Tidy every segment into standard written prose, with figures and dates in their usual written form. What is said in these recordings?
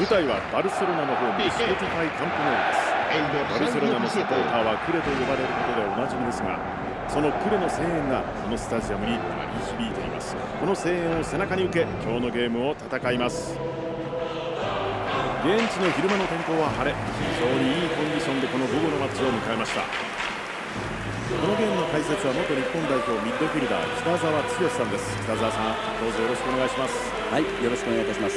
舞台はバルセロナのホームスポティファイカンプノーです。バルセロナのサポーターはクレと呼ばれることでおなじみですが、そのクレの声援がこのスタジアムに鳴り響いています。この声援を背中に受け、今日のゲームを戦います。現地の昼間の天候は晴れ、非常にいいコンディションでこの午後のマッチを迎えました。このゲームの解説は元日本代表ミッドフィルダー北澤剛さんです。北澤さん、どうぞよろしくお願いします。 はい、よろしくお願いいたします。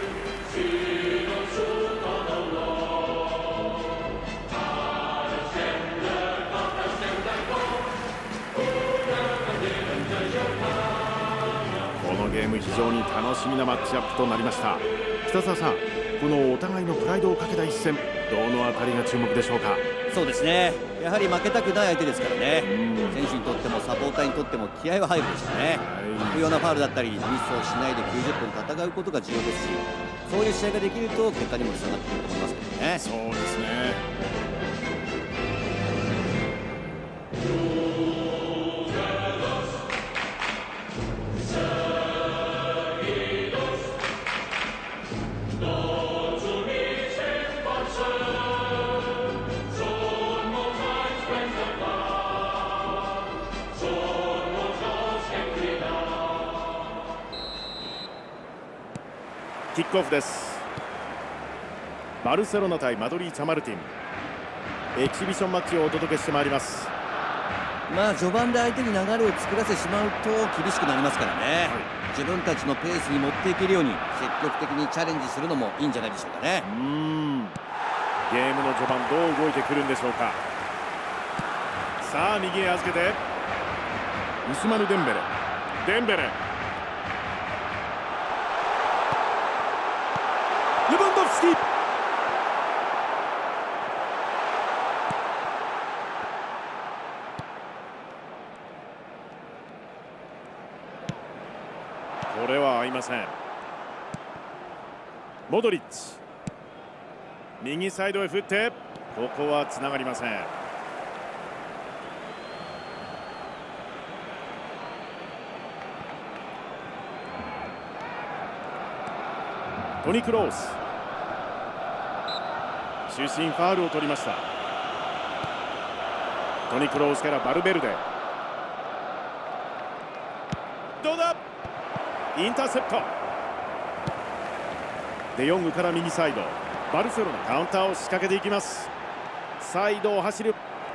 このゲーム非常に楽しみなマッチアップとなりました。北澤さん、このお互いのプライドをかけた一戦、どのあたりが注目でしょうか。 そうですね、やはり負けたくない相手ですからね。選手にとってもサポーターにとっても気合は入るでしょうね。不要なファウルだったりミスをしないで90分戦うことが重要ですし、そういう試合ができると結果にもつながってくると思いますけどね。 そうですね。キックオフです。バルセロナ対マドリー・チャマルティン、エキシビションマッチをお届けしてまいります。 序盤で相手に流れを作らせてしまうと厳しくなりますからね、自分たちのペースに持っていけるように積極的にチャレンジするのもいいんじゃないでしょうかね。 ゲームの序盤どう動いてくるんでしょうか。さあ右へ預けてウスマヌ・デンベレ、レバンドフスキ。これは合いません。モドリッチ、右サイドへ振って、ここはつながりません。トニ・クロース、主審ファウルを取りました。トニ・クロースからバルベルデ、どうだ、インターセプト。デヨングから右サイド、バルセロナカウンターを仕掛けていきます。サイドを走る、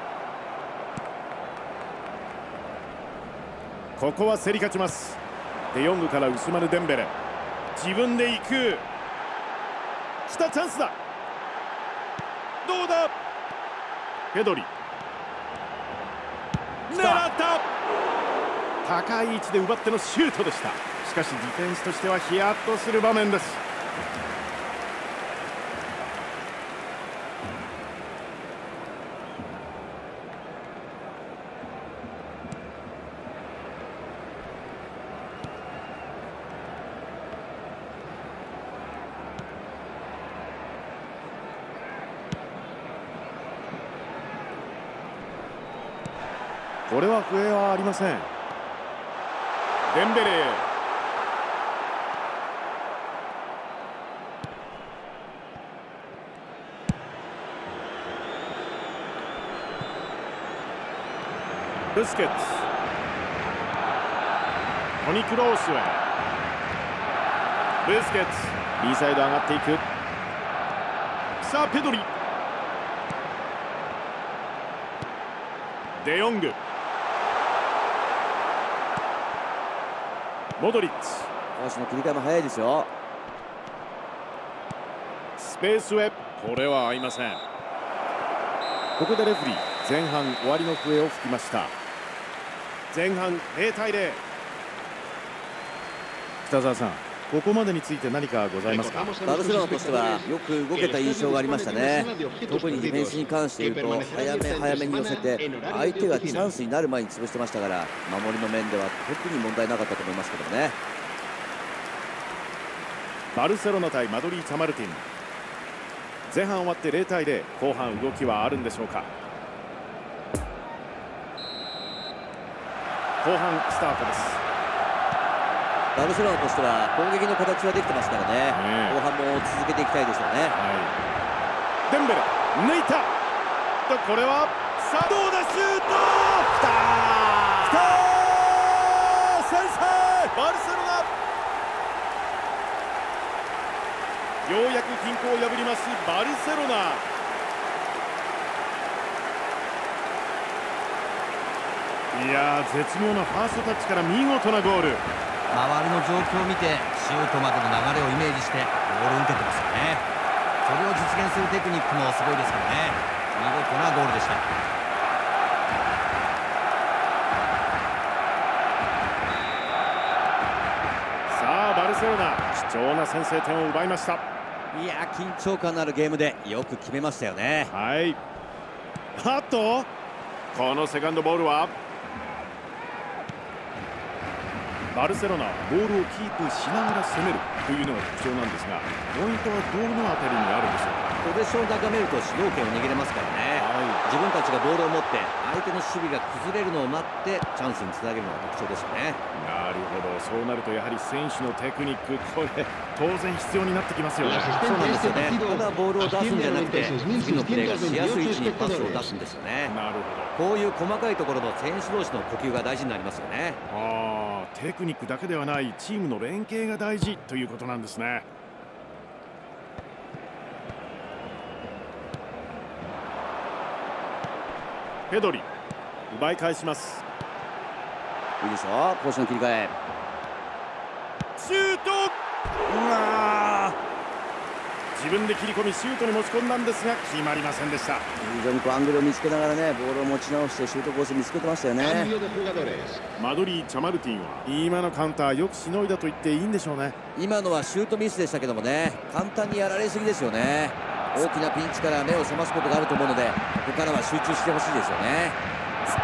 ここは競り勝ちます。デヨングからウスマヌ・デンベレ、自分で行く、来たチャンスだ、どうだ、ペドリ、狙った、高い位置で奪ってのシュートでした。しかしディフェンスとしてはヒヤッとする場面です。これは笛はありません。デンベレ、ブスケッツ、トニ・クロースへ、ブスケッツ、右サイド上がっていく。さあペドリ、デヨング、モドリッチ、 足の切り替えも早いですよ。 スペースへ、これは合いません。ここでレフリー、前半終わりの笛を吹きました。前半0対0。北澤さん、ここまでについて何かございますか。 バルセロナとしてはよく動けた印象がありましたね。特にディフェンスに関して言うと早めに寄せて相手がチャンスになる前に潰してましたから、守りの面では特に問題なかったと思いますけどね。 バルセロナ対マドリー・チャマルティン、前半終わって0対0、後半動きはあるんでしょうか。後半スタートです。 バルセロナとしては攻撃の形はできてますからね、後半も続けていきたいでしょうね。 デンベレ抜いたと、これはさあどうだ、シュートきたー、先制バルセロナ。ようやく均衡を破りますバルセロナ。いやー、絶妙なファーストタッチから見事なゴール。 周りの状況を見てシュートまでの流れをイメージしてボールを受けてますよね。それを実現するテクニックもすごいですからね。見事なゴールでした。 さあバルセロナ、貴重な先制点を奪いました。 いやー、緊張感のあるゲームでよく決めましたよね。 はい、あとこのセカンドボールはバルセロナ、ボールをキープしながら攻めるというのが特徴なんですが、ポイントはどのあたりにあるんでしょうか。 ポゼッションを高めると主導権を握れますからね、自分たちがボールを持って相手の守備が崩れるのを待ってチャンスにつなげるのが特徴ですよね。 なるほど、そうなるとやはり選手のテクニック、これ当然必要になってきますよね。 そうなんですよね。ただボールを出すんじゃなくて次のプレーがしやすい位置にパスを出すんですよね。 なるほど、こういう細かいところの選手同士の呼吸が大事になりますよね。 テクニックだけではないチームの連携が大事ということなんですね。ペドリ奪い返します。 いいでしょう、攻守の切り替え。 シュート、自分で切り込みシュートに持ち込んだんですが決まりませんでした。 非常にアングルを見つけながらね、ボールを持ち直してシュートコース見つけてましたよね。 マドリー・チャマルティンは今のカウンターよくしのいだと言っていいんでしょうね。 今のはシュートミスでしたけどもね、簡単にやられすぎですよね。大きなピンチから目を覚ますことがあると思うので、ここからは集中してほしいですよね。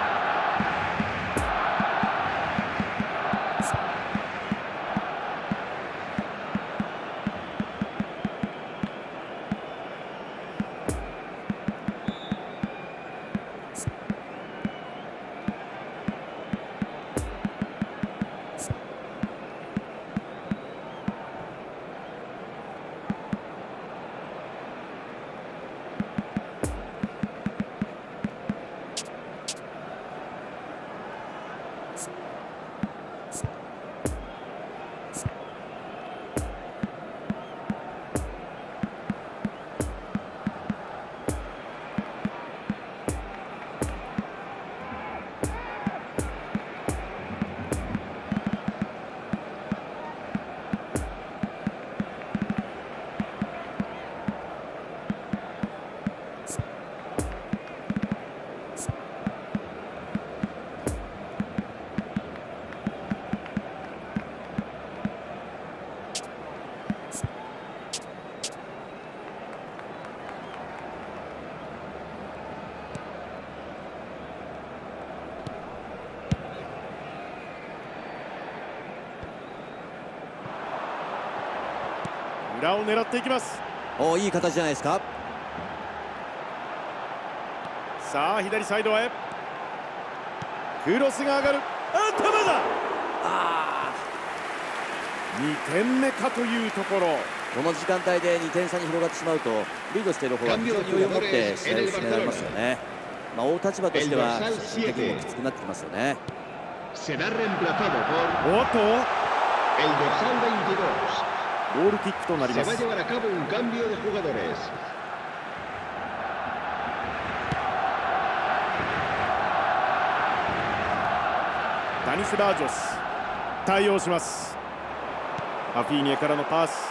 裏を狙っていきます。 いい形じゃないですか。 さあ左サイドへクロスが上がる。頭だ。2点目かというところ。 この時間帯で2点差に広がってしまうとリードしている方は非常に余裕を持って試合を進められますよね。追う立場としては心的にもきつくなってきますよね。 おっとゴールキックとなります。ダニス・バージョス対応します。アフィーニエからのパス。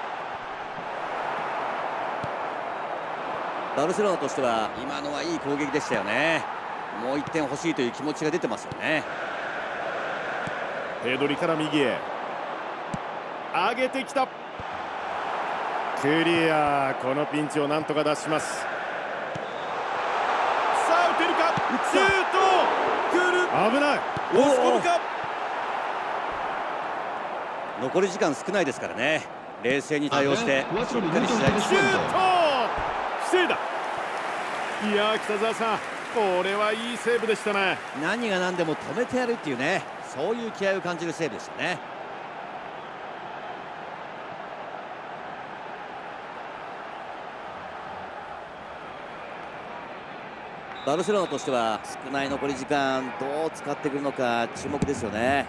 バルセロナとしては今のはいい攻撃でしたよね。もう1点欲しいという気持ちが出てますよね。 ペドリから右へ上げてきた。クリア。このピンチをなんとか出します。さあ打てるか。シュート来る。危ない。押し込むか。 残り時間少ないですからね、冷静に対応してしっかり試合にシュート防いだ。いや北澤さん、これはいいセーブでしたね。 何が何でも止めてやるっていうね、そういう気合を感じるセーブでしたね。 バルセロナとしては少ない残り時間どう使ってくるのか注目ですよね。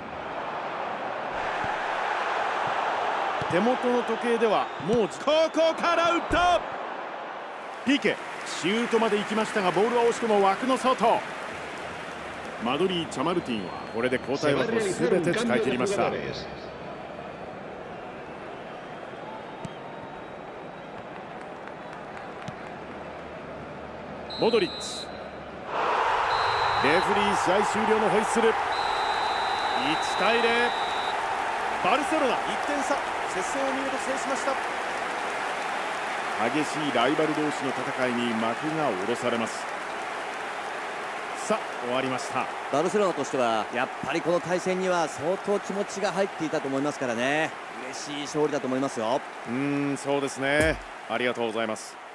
手元の時計ではもうここから打った。 PK シュートまで行きましたがボールは惜しくも枠の外。マドリー・チャマルティンはこれで交代枠を全て使い切りました。モドリッチ、レフリー試合終了のホイッスル。1対0、バルセロナ1点差、接戦を見事制しました。激しいライバル同士の戦いに幕が下ろされます。さあ終わりました。 バルセロナとしてはやっぱりこの対戦には相当気持ちが入っていたと思いますからね、嬉しい勝利だと思いますよ。 そうですね、ありがとうございます。